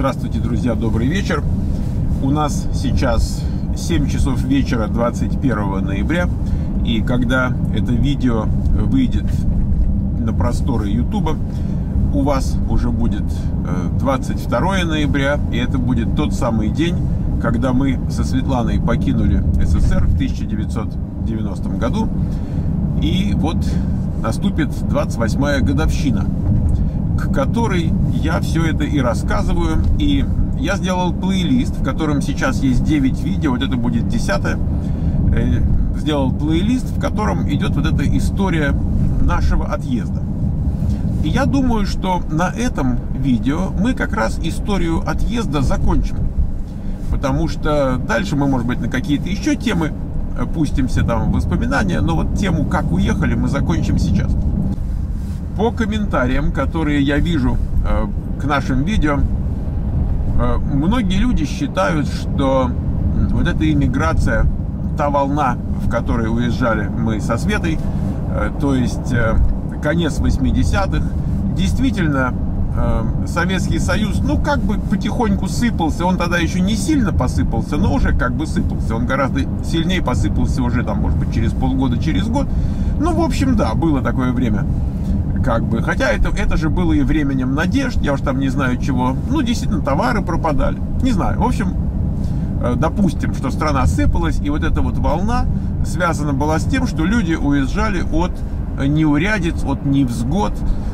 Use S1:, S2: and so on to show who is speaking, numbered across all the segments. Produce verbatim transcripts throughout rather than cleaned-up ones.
S1: Здравствуйте, друзья, добрый вечер. У нас сейчас семь часов вечера двадцать первого ноября. И когда это видео выйдет на просторы ютуба, у вас уже будет двадцать второе ноября. И это будет тот самый день, когда мы со Светланой покинули СССР в тысяча девятьсот девяностом году. И вот наступит двадцать восьмая годовщина, к которой я все это и рассказываю. И я сделал плейлист, в котором сейчас есть девять видео, вот это будет десятое. Сделал плейлист, в котором идет вот эта история нашего отъезда. И я думаю, что на этом видео мы как раз историю отъезда закончим. Потому что дальше мы, может быть, на какие-то еще темы пустимся, там, воспоминания, но вот тему «Как уехали» мы закончим сейчас. По комментариям, которые я вижу э, к нашим видео, э, многие люди считают, что вот эта иммиграция, та волна, в которой уезжали мы со Светой, э, то есть э, конец восьмидесятых, действительно э, Советский Союз, ну, как бы потихоньку сыпался. Он тогда еще не сильно посыпался, но уже как бы сыпался. Он гораздо сильнее посыпался уже, там, может быть, через полгода, через год. Ну, в общем, да, было такое время. Как бы, хотя это, это же было и временем надежд, я уж там не знаю чего. Ну, действительно, товары пропадали. Не знаю. В общем, допустим, что страна сыпалась, и вот эта вот волна связана была с тем, что люди уезжали от неурядиц, от невзгод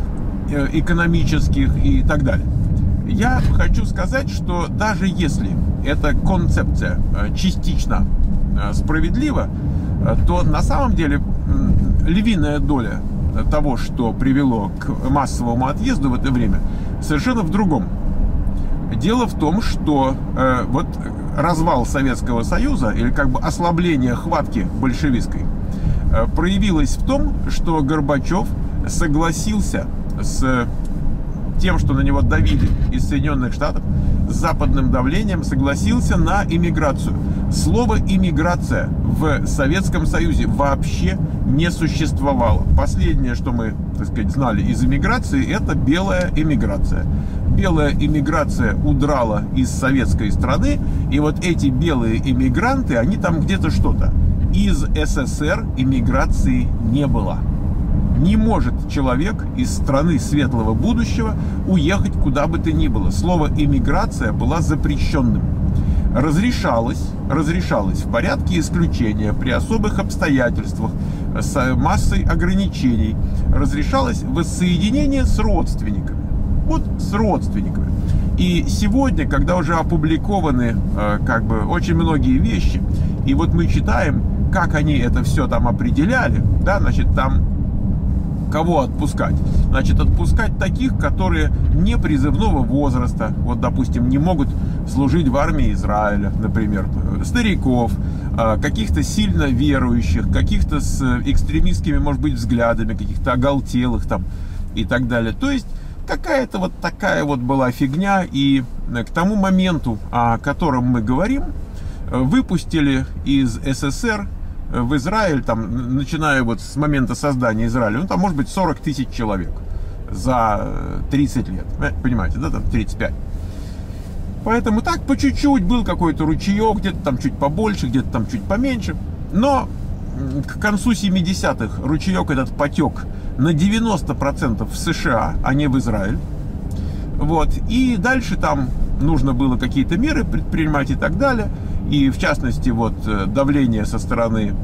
S1: экономических и так далее. Я хочу сказать, что даже если эта концепция частично справедлива, то на самом деле львиная доля того, что привело к массовому отъезду в это время, совершенно в другом. Дело в том, что э, вот развал Советского Союза, или как бы ослабление хватки большевистской, э, проявилось в том, что Горбачев согласился с тем, что на него давили из Соединенных Штатов, с западным давлением, согласился на иммиграцию. Слово «иммиграция» в Советском Союзе вообще не существовало. Последнее, что мы, так сказать, знали из иммиграции, это белая эмиграция. Белая эмиграция удрала из советской страны, и вот эти белые эмигранты, они там где-то что-то. Из СССР эмиграции не было. Не может человек из страны светлого будущего уехать куда бы то ни было. Слово «иммиграция» было запрещенным. Разрешалось, разрешалось в порядке исключения, при особых обстоятельствах, с массой ограничений. Разрешалось воссоединение с родственниками. Вот с родственниками. И сегодня, когда уже опубликованы э, как бы очень многие вещи, и вот мы читаем, как они это все там определяли, да, значит, там кого отпускать? Значит, отпускать таких, которые не призывного возраста, вот, допустим, не могут служить в армии Израиля, например, стариков, каких-то сильно верующих, каких-то с экстремистскими, может быть, взглядами, каких-то оголтелых там и так далее. То есть какая-то вот такая вот была фигня, и к тому моменту, о котором мы говорим, выпустили из СССР в Израиль, там, начиная вот с момента создания Израиля, ну, там, может быть, сорок тысяч человек за тридцать лет, понимаете, да, там, тридцать пять. Поэтому так, по чуть-чуть был какой-то ручеек, где-то там чуть побольше, где-то там чуть поменьше, но к концу семидесятых ручеек этот потек на девяносто процентов в США, а не в Израиль, вот, и дальше там нужно было какие-то меры предпринимать и так далее. И в частности, вот давление со стороны,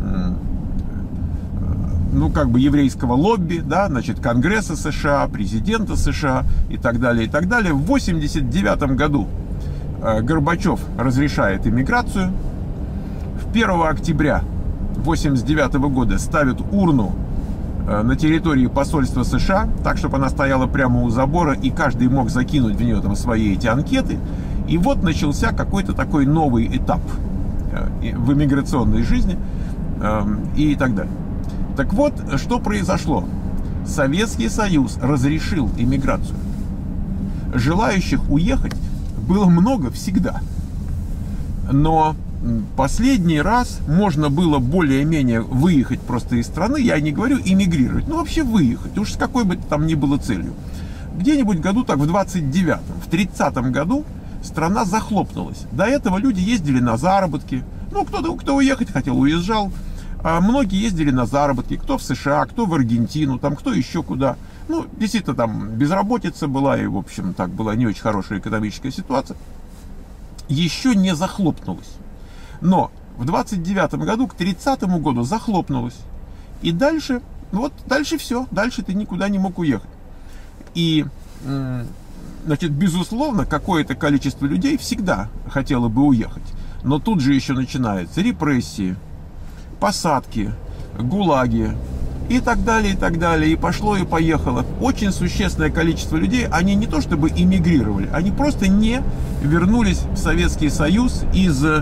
S1: ну, как бы еврейского лобби, да, значит, Конгресса США, президента США и так далее, и так далее. В восемьдесят девятом году Горбачев разрешает иммиграцию. В первого октября восемьдесят девятого года ставят урну на территории посольства США, так, чтобы она стояла прямо у забора, и каждый мог закинуть в нее там свои эти анкеты. И вот начался какой-то такой новый этап в иммиграционной жизни и так далее. Так вот, что произошло? Советский Союз разрешил иммиграцию. Желающих уехать было много всегда. Но последний раз можно было более-менее выехать просто из страны, я не говорю эмигрировать, но вообще выехать, уж с какой бы там ни было целью. где-нибудь году так в двадцать девятом, в тридцатом году страна захлопнулась. До этого люди ездили на заработки. Ну, кто-то, кто уехать хотел, уезжал. А многие ездили на заработки. Кто в США, кто в Аргентину, там, кто еще куда. Ну, действительно, там безработица была, и, в общем, так была не очень хорошая экономическая ситуация. Еще не захлопнулась. Но в двадцать девятом году, к тридцатому году захлопнулась. И дальше, ну вот, дальше все. Дальше ты никуда не мог уехать. И, значит, безусловно, какое-то количество людей всегда хотело бы уехать. Но тут же еще начинаются репрессии, посадки, гулаги и так далее, и так далее. И пошло, и поехало. Очень существенное количество людей, они не то чтобы эмигрировали, они просто не вернулись в Советский Союз из, э,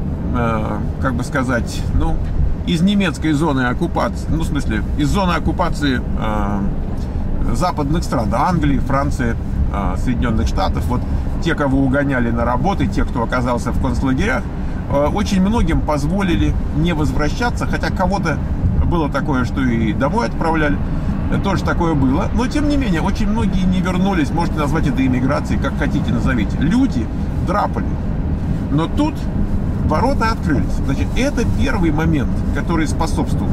S1: как бы сказать, ну, из немецкой зоны оккупации, ну, в смысле, из зоны оккупации э, западных стран, Англии, Франции, э, Соединенных Штатов. Вот те, кого угоняли на работы, те, кто оказался в концлагерях, э, очень многим позволили не возвращаться, хотя кого-то было такое, что и домой отправляли, тоже такое было. Но, тем не менее, очень многие не вернулись, можете назвать это иммиграцией, как хотите назовите. Люди драпали. Но тут ворота открылись. Значит, это первый момент, который способствовал.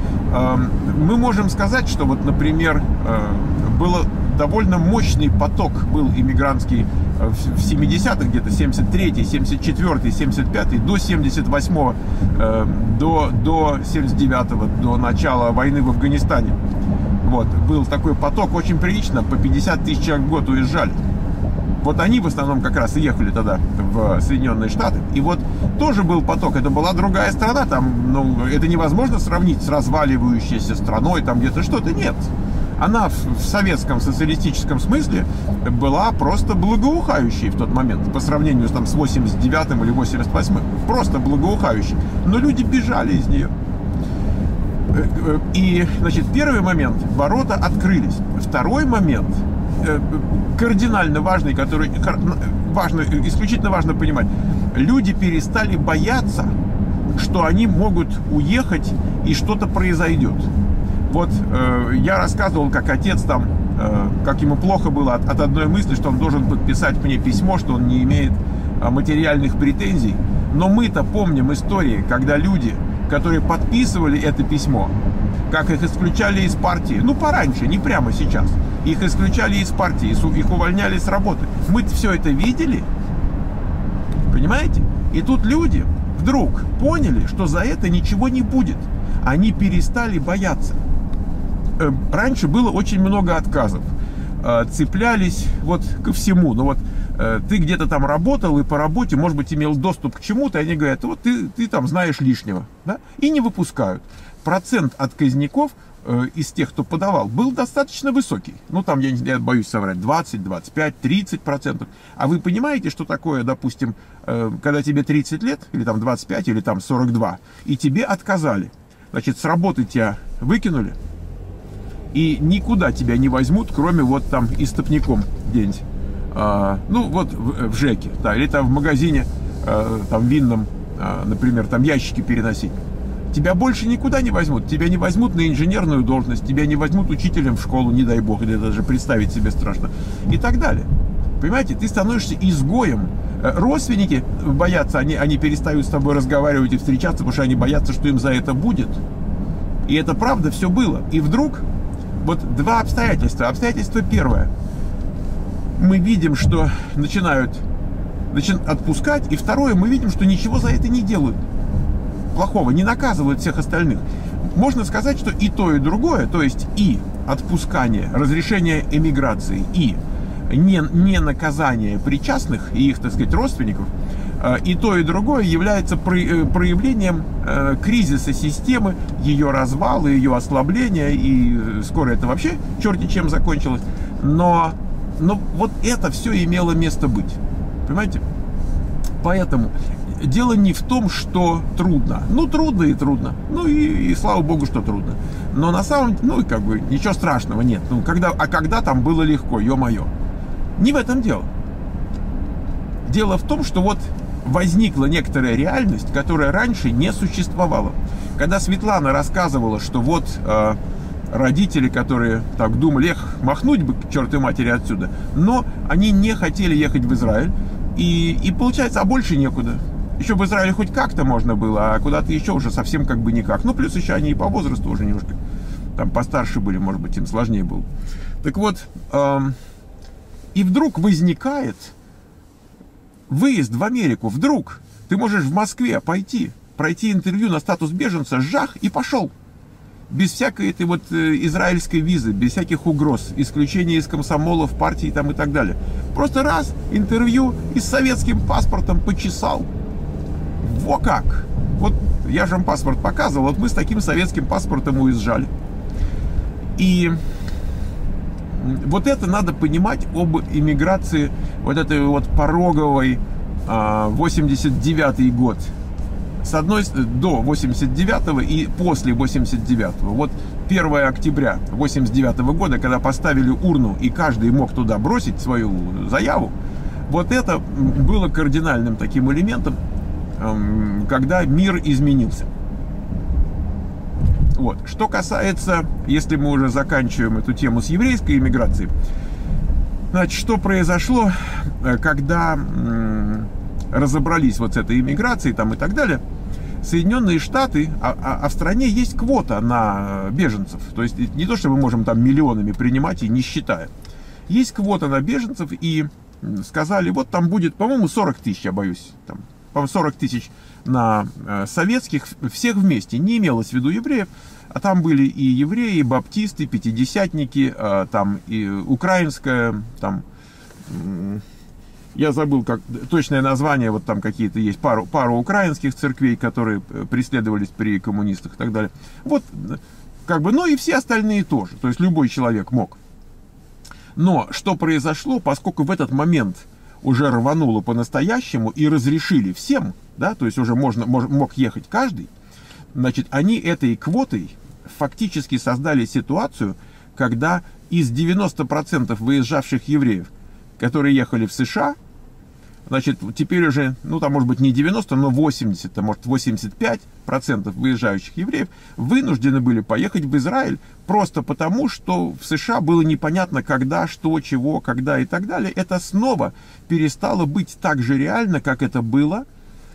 S1: Мы можем сказать, что вот, например, было довольно мощный поток был иммигрантский в семидесятых, где-то семьдесят третий, семьдесят четвёртый, семьдесят пятый, до семьдесят восьмого, до, до семьдесят девятого, до начала войны в Афганистане. Вот, был такой поток, очень прилично, по пятьдесят тысяч человек в год уезжали. Вот они в основном как раз и ехали тогда в Соединенные Штаты. И вот тоже был поток, это была другая страна, там, ну, это невозможно сравнить с разваливающейся страной, там где-то что-то, нет. Она в, в советском социалистическом смысле была просто благоухающей в тот момент, по сравнению там, с восемьдесят девятым или восемьдесят восьмым. Просто благоухающей. Но люди бежали из нее. И, значит, первый момент, ворота открылись. Второй момент, кардинально важный, который важно, исключительно важно понимать, люди перестали бояться, что они могут уехать и что-то произойдет. Вот э, я рассказывал, как отец там, э, как ему плохо было от, от одной мысли, что он должен подписать мне письмо, что он не имеет э, материальных претензий. Но мы-то помним истории, когда люди, которые подписывали это письмо, как их исключали из партии, ну пораньше, не прямо сейчас, их исключали из партии, их увольняли с работы. Мы все это видели, понимаете? И тут люди вдруг поняли, что за это ничего не будет. Они перестали бояться. Раньше было очень много отказов, цеплялись вот ко всему. Но вот ты где-то там работал и по работе, может быть, имел доступ к чему-то, и они говорят, вот ты, ты там знаешь лишнего, да? И не выпускают. Процент отказников из тех, кто подавал, был достаточно высокий. Ну, там, я, я боюсь соврать, двадцать, двадцать пять, тридцать процентов. А вы понимаете, что такое, допустим, когда тебе тридцать лет, или там двадцать пять, или там сорок два, и тебе отказали. Значит, с работы тебя выкинули, и никуда тебя не возьмут, кроме вот там истопником где-нибудь. А, ну, вот в, в ЖЭКе, да, или там в магазине, а, там винном, а, например, там ящики переносить. Тебя больше никуда не возьмут. Тебя не возьмут на инженерную должность, тебя не возьмут учителем в школу, не дай бог, или даже представить себе страшно. И так далее. Понимаете, ты становишься изгоем. Родственники боятся, они, они перестают с тобой разговаривать и встречаться, потому что они боятся, что им за это будет. И это правда все было. И вдруг, вот два обстоятельства. Обстоятельство первое. Мы видим, что начинают, начинают отпускать. И второе, мы видим, что ничего за это не делают плохого, не наказывают всех остальных. Можно сказать, что и то, и другое, то есть и отпускание, разрешение эмиграции, и не, не наказание причастных и их, так сказать, родственников, и то, и другое является проявлением кризиса системы, ее развала, ее ослабления, и скоро это вообще черти чем закончилось. Но, но вот это все имело место быть. Понимаете? Поэтому дело не в том, что трудно. Ну, трудно и трудно. Ну, и, и слава богу, что трудно. Но на самом деле, ну, как бы, ничего страшного нет. Ну, когда, а когда там было легко, ё-моё. Не в этом дело. Дело в том, что вот возникла некоторая реальность, которая раньше не существовала. Когда Светлана рассказывала, что вот э, родители, которые так думали, эх, махнуть бы к чертовой матери отсюда. Но они не хотели ехать в Израиль. И, и получается, а больше некуда. Еще в Израиле хоть как-то можно было, а куда-то еще уже совсем как бы никак. Ну, плюс еще они и по возрасту уже немножко там постарше были, может быть, им сложнее было. Так вот, эм, и вдруг возникает выезд в Америку. Вдруг ты можешь в Москве пойти, пройти интервью на статус беженца, жах, и пошел. Без всякой этой вот э, израильской визы, без всяких угроз, исключения из комсомолов, партий там и так далее. Просто раз, интервью и с советским паспортом почесал. Во как! Вот я же вам паспорт показывал, вот мы с таким советским паспортом уезжали. И вот это надо понимать об иммиграции, вот этой вот пороговой, восемьдесят девятый год. С одной до восемьдесят девятого и после восемьдесят девятого. Вот первое октября восемьдесят девятого года, когда поставили урну и каждый мог туда бросить свою заяву, вот это было кардинальным таким элементом, когда мир изменился. Вот. Что касается, если мы уже заканчиваем эту тему с еврейской иммиграцией, значит, что произошло, когда м, разобрались вот с этой иммиграцией там и так далее, Соединенные Штаты, а, а, а в стране есть квота на беженцев, то есть не то, что мы можем там миллионами принимать и не считая, есть квота на беженцев, и сказали, вот там будет, по-моему, сорок тысяч, я боюсь, там, по-моему, сорок тысяч на э, советских, всех вместе, не имелось в виду евреев, а там были и евреи, и баптисты, пятидесятники, э, там и украинская, там, э, я забыл как, точное название, вот там какие-то есть, пару, пару украинских церквей, которые преследовались при коммунистах и так далее. Вот, как бы, ну и все остальные тоже, то есть любой человек мог. Но что произошло, поскольку в этот момент уже рвануло по-настоящему и разрешили всем, да, то есть уже можно, мож, мог ехать каждый, значит, они этой квотой фактически создали ситуацию, когда из девяноста процентов выезжавших евреев, которые ехали в США, значит, теперь уже, ну, там, может быть, не девяносто, но восемьдесят, а может, восемьдесят пять процентов выезжающих евреев вынуждены были поехать в Израиль просто потому, что в США было непонятно, когда, что, чего, когда и так далее. Это снова перестало быть так же реально, как это было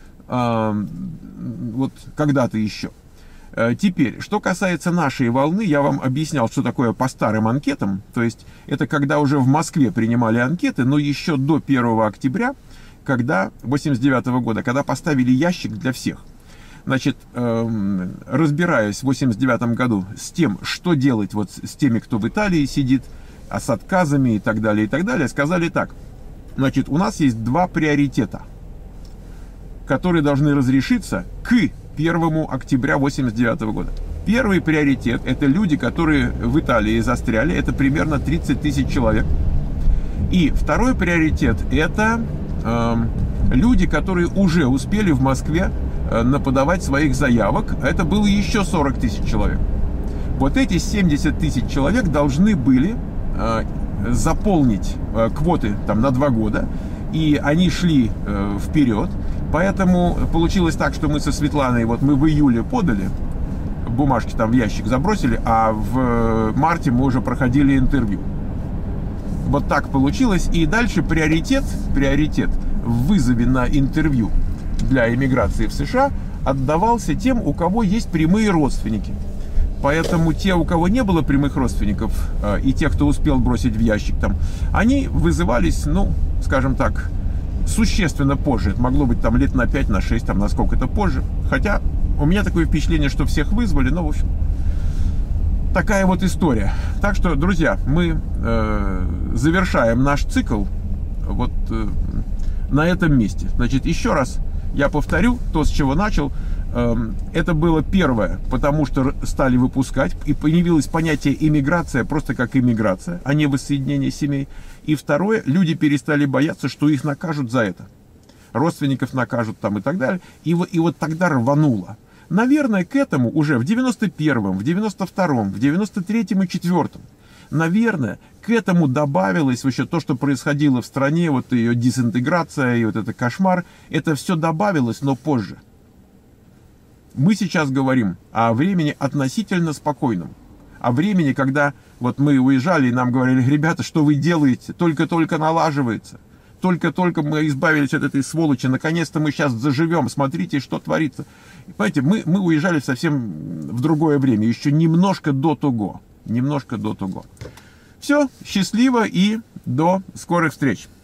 S1: э, вот когда-то еще. Теперь, что касается нашей волны, я вам объяснял, что такое по старым анкетам. То есть, это когда уже в Москве принимали анкеты, но еще до первого октября, когда, восемьдесят девятого года, когда поставили ящик для всех. Значит, э, разбираясь в восемьдесят девятом году с тем, что делать вот с теми, кто в Италии сидит, а с отказами и так далее, и так далее, сказали так. Значит, у нас есть два приоритета, которые должны разрешиться к первому октября восемьдесят девятого года. Первый приоритет — это люди, которые в Италии застряли, это примерно тридцать тысяч человек. И второй приоритет — это э, люди, которые уже успели в Москве э, наподавать своих заявок, это было еще сорок тысяч человек. Вот эти семьдесят тысяч человек должны были э, заполнить э, квоты там на два года, и они шли э, вперед. Поэтому получилось так, что мы со Светланой, вот мы в июле подали, бумажки там в ящик забросили, а в марте мы уже проходили интервью. Вот так получилось. И дальше приоритет, приоритет в вызове на интервью для иммиграции в США отдавался тем, у кого есть прямые родственники. Поэтому те, у кого не было прямых родственников, и те, кто успел бросить в ящик там, они вызывались, ну, скажем так, существенно позже. Это могло быть там лет на пять, на шесть, там на сколько-то позже. Хотя у меня такое впечатление, что всех вызвали, но в общем такая вот история. Так что, друзья, мы э, завершаем наш цикл вот э, на этом месте. Значит, еще раз я повторю то, с чего начал. Э, это было первое, потому что стали выпускать, и появилось понятие иммиграция просто как иммиграция, а не воссоединение семей. И второе, люди перестали бояться, что их накажут за это. Родственников накажут там и так далее. И вот, и вот тогда рвануло. Наверное, к этому уже в девяносто первом, в девяносто втором, в девяносто третьем и четвёртом, наверное, к этому добавилось вообще то, что происходило в стране, вот ее дезинтеграция и вот это кошмар. Это все добавилось, но позже. Мы сейчас говорим о времени относительно спокойном. о времени, когда вот мы уезжали, и нам говорили: ребята, что вы делаете? Только-только налаживается. Только-только мы избавились от этой сволочи. Наконец-то мы сейчас заживем. Смотрите, что творится. И, понимаете, мы, мы уезжали совсем в другое время. Еще немножко до того. Немножко до того. Все, счастливо и до скорых встреч.